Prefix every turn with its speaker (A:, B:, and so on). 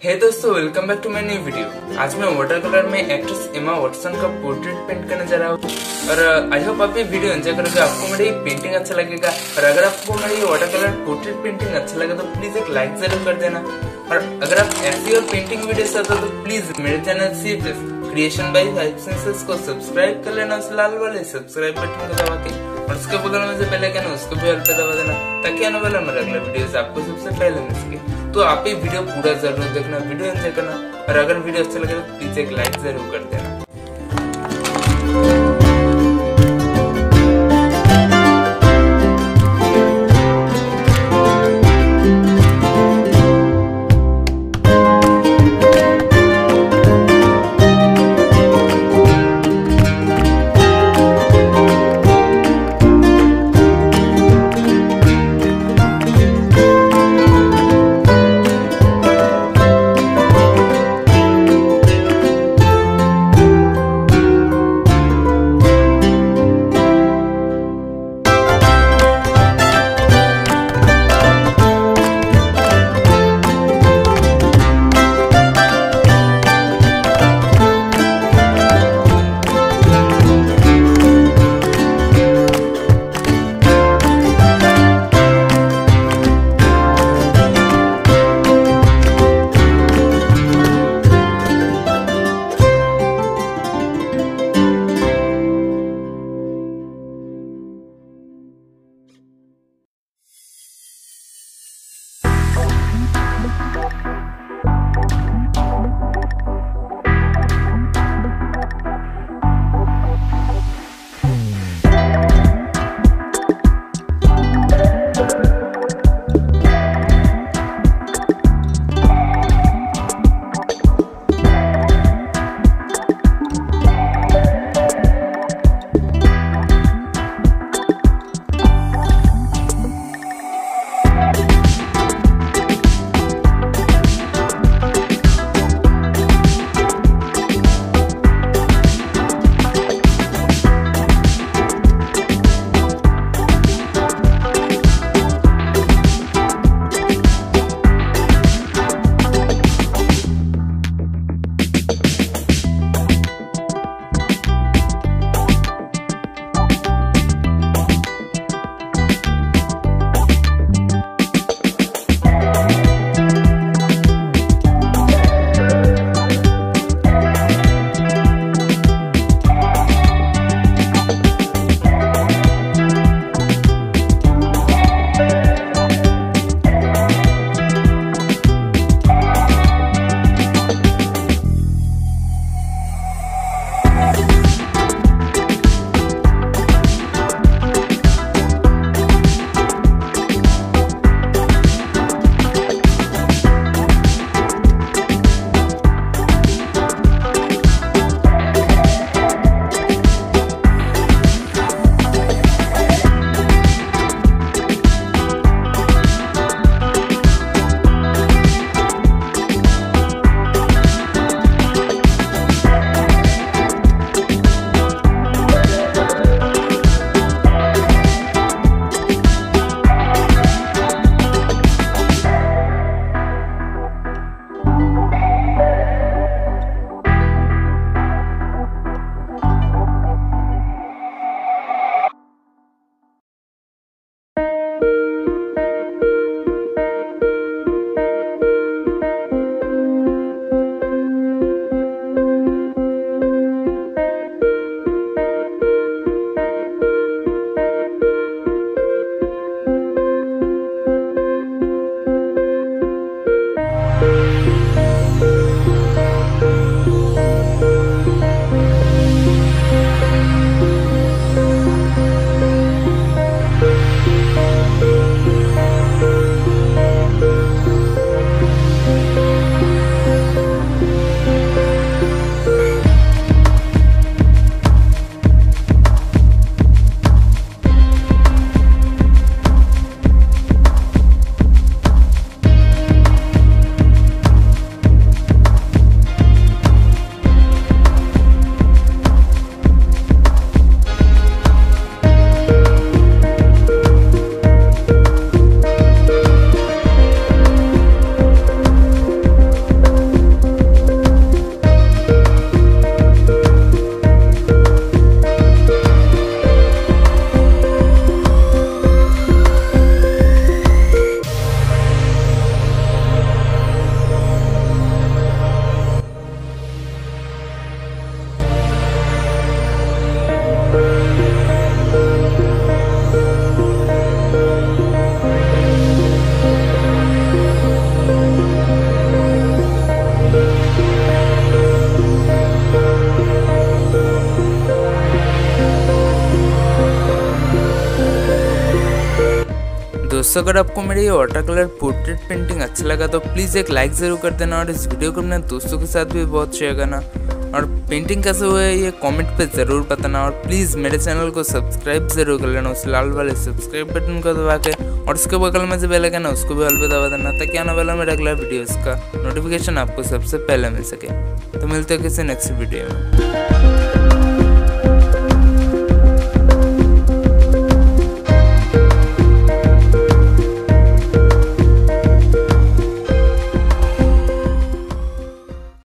A: हे दोस्तों, welcome back to my new video. आज मैं वाटर कलर में एक्ट्रेस एमा वाटसन का पोर्ट्रेट पेंट करने जा रहा हूँ और आई होप आप ये वीडियो एंजॉय करोगे। आपको मेरी पेंटिंग अच्छा लगेगा और अगर आपको मेरी वाटर कलर पोर्ट्रेट पेंटिंग अच्छा लगे तो प्लीज एक लाइक जरूर कर देना। और अगर आप ऐसी और पेंटिंग वीडियो चाहते हो तो प्लीज मेरे चैनल क्रिएशन बाय 5 सेंसेस को सब्सक्राइब कर लेना, उस लाल वाले सब्सक्राइब बटन को दबा के, और उसके बगल में जो बेल आइकन है उसको भी ऑल पे दबा देना ताकि आने वाला मेरा अगला वीडियोस आपको सबसे पहले मिल सके। तो आप ये वीडियो पूरा जरूर देखना, वीडियो एंजॉय करना और अगर वीडियो अच्छा लगे तो प्लीज एक लाइक जरूर कर देना। दोस्तों अगर आपको मेरी ये वाटर कलर पोर्ट्रेट पेंटिंग अच्छा लगा तो प्लीज़ एक लाइक ज़रूर कर देना और इस वीडियो को अपने दोस्तों के साथ भी बहुत शेयर करना और पेंटिंग कैसे हुआ है ये कमेंट पे ज़रूर बताना और प्लीज़ मेरे चैनल को सब्सक्राइब ज़रूर कर लेना, उस लाल वाले सब्सक्राइब बटन को दबा के और उसके बगल में जो बेल आइकन है उसको भी ऑल पे दबा देना ताकि आने वाला मेरा अगला वीडियो का नोटिफिकेशन आपको सबसे पहले मिल सके। तो मिलते हैं किसी नेक्स्ट वीडियो में।